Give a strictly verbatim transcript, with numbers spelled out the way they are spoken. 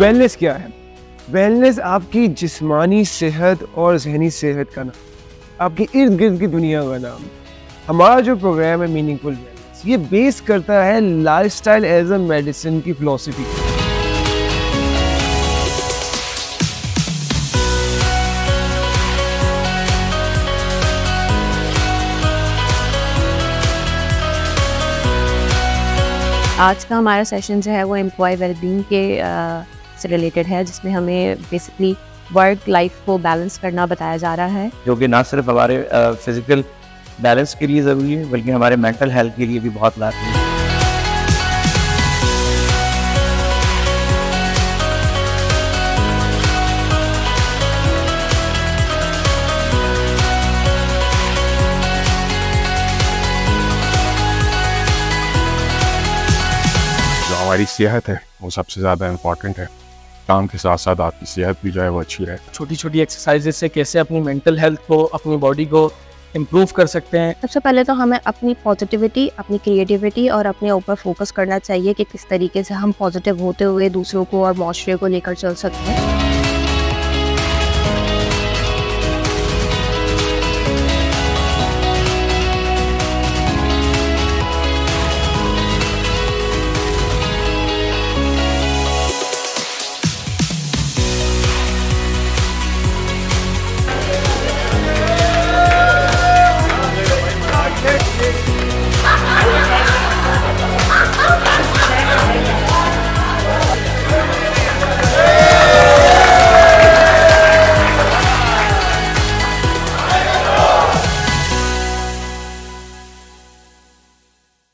Wellness क्या है? Wellness आपकी जिस्मानी सेहत और जहनी सेहत का नाम, आपकी इर्द गिर्द की दुनिया का नाम। हमारा जो प्रोग्राम है मीनिंगफुल वेलनेस, ये बेस करता है लाइफस्टाइल एज अ मेडिसिन की फिलॉसफी। आज का हमारा सेशन जो है वो एम्प्लॉय वेलबींग के आ, से रिलेटेड है, जिसमें हमें बेसिकली वर्क लाइफ को बैलेंस करना बताया जा रहा है, जो कि ना सिर्फ हमारे फिजिकल बैलेंस के लिए ज़रूरी है बल्कि हमारे मेंटल हेल्थ के लिए भी बहुत लाभकारी है। हमारी सेहत है वो सबसे ज़्यादा इम्पॉर्टेंट है। काम के साथ साथ आपकी सेहत भी जो है वो अच्छी रहे। छोटी छोटी एक्सरसाइजेज से कैसे अपनी मेंटल हेल्थ को, अपनी बॉडी को इम्प्रूव कर सकते हैं। सबसे पहले तो हमें अपनी पॉजिटिविटी, अपनी क्रिएटिविटी और अपने ऊपर फोकस करना चाहिए कि किस तरीके से हम पॉजिटिव होते हुए दूसरों को और माशरे को लेकर चल सकते हैं।